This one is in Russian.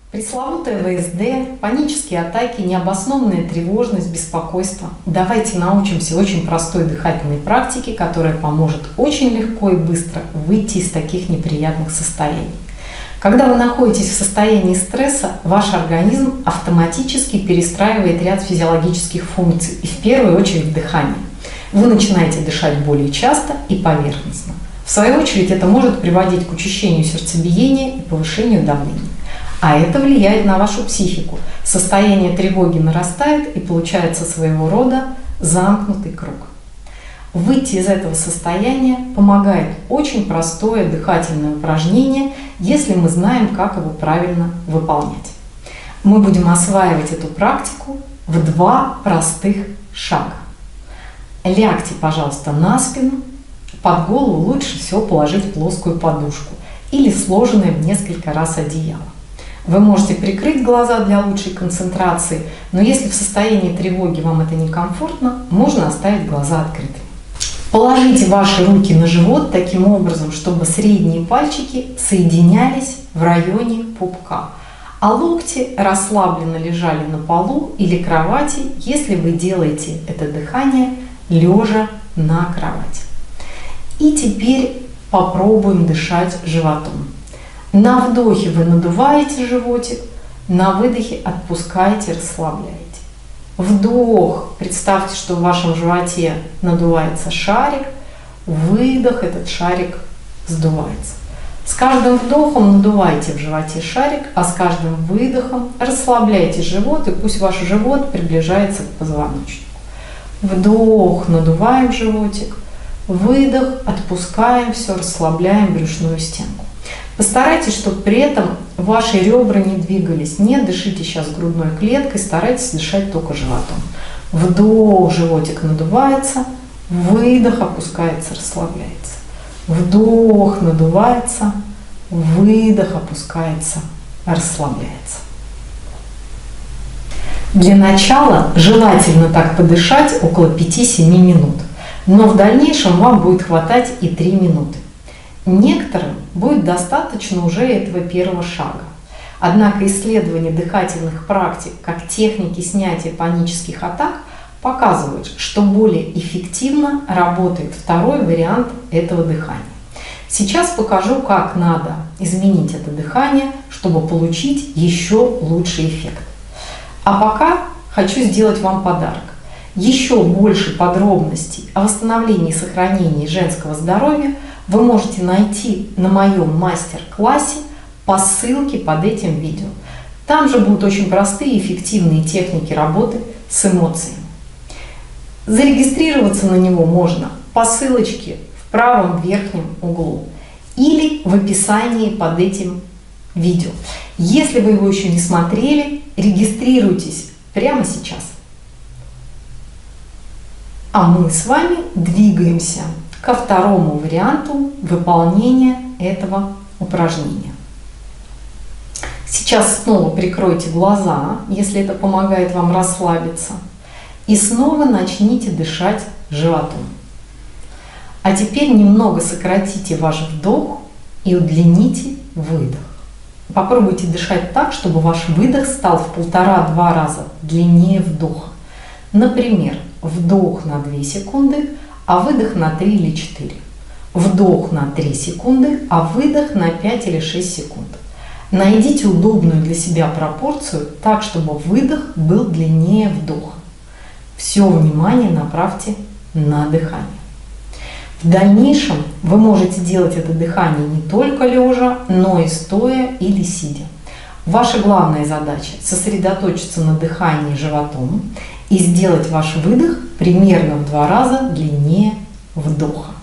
Пресловутое ВСД, панические атаки, необоснованная тревожность, беспокойство. Давайте научимся очень простой дыхательной практике, которая поможет очень легко и быстро выйти из таких неприятных состояний. Когда вы находитесь в состоянии стресса, ваш организм автоматически перестраивает ряд физиологических функций, и в первую очередь дыхание. Вы начинаете дышать более часто и поверхностно. В свою очередь это может приводить к учащению сердцебиения и повышению давления. А это влияет на вашу психику. Состояние тревоги нарастает и получается своего рода замкнутый круг. Выйти из этого состояния помогает очень простое дыхательное упражнение, если мы знаем, как его правильно выполнять. Мы будем осваивать эту практику в 2 простых шага. Лягте, пожалуйста, на спину. Под голову лучше всего положить плоскую подушку или сложенное в несколько раз одеяло. Вы можете прикрыть глаза для лучшей концентрации, но если в состоянии тревоги вам это некомфортно, можно оставить глаза открытыми. Положите ваши руки на живот таким образом, чтобы средние пальчики соединялись в районе пупка, а локти расслабленно лежали на полу или кровати, если вы делаете это дыхание лежа на кровати. И теперь попробуем дышать животом. На вдохе вы надуваете животик, на выдохе отпускаете, расслабляете. Вдох. Представьте, что в вашем животе надувается шарик. Выдох, этот шарик сдувается. С каждым вдохом надувайте в животе шарик, а с каждым выдохом расслабляйте живот, и пусть ваш живот приближается к позвоночнику. Вдох, надуваем животик. Выдох, отпускаем все, расслабляем брюшную стенку. Постарайтесь, чтобы при этом ваши ребра не двигались. Не дышите сейчас грудной клеткой, старайтесь дышать только животом. Вдох, животик надувается, выдох, опускается, расслабляется. Вдох, надувается, выдох, опускается, расслабляется. Для начала желательно так подышать около 5-7 минут, но в дальнейшем вам будет хватать и 3 минуты. Некоторым будет достаточно уже этого первого шага. Однако исследования дыхательных практик как техники снятия панических атак показывают, что более эффективно работает второй вариант этого дыхания. Сейчас покажу, как надо изменить это дыхание, чтобы получить еще лучший эффект. А пока хочу сделать вам подарок. Еще больше подробностей о восстановлении и сохранении женского здоровья вы можете найти на моем мастер-классе по ссылке под этим видео. Там же будут очень простые и эффективные техники работы с эмоциями. Зарегистрироваться на него можно по ссылочке в правом верхнем углу или в описании под этим видео. Если вы его еще не смотрели, регистрируйтесь прямо сейчас. А мы с вами двигаемся ко второму варианту выполнения этого упражнения. Сейчас снова прикройте глаза, если это помогает вам расслабиться, и снова начните дышать животом. А теперь немного сократите ваш вдох и удлините выдох. Попробуйте дышать так, чтобы ваш выдох стал в 1,5-2 раза длиннее вдоха. Например, вдох на 2 секунды, а выдох на 3 или 4. Вдох на 3 секунды, а выдох на 5 или 6 секунд. Найдите удобную для себя пропорцию так, чтобы выдох был длиннее вдоха. Все внимание направьте на дыхание. В дальнейшем вы можете делать это дыхание не только лежа, но и стоя или сидя. Ваша главная задача – сосредоточиться на дыхании животом и сделать ваш выдох примерно в 2 раза длиннее вдоха.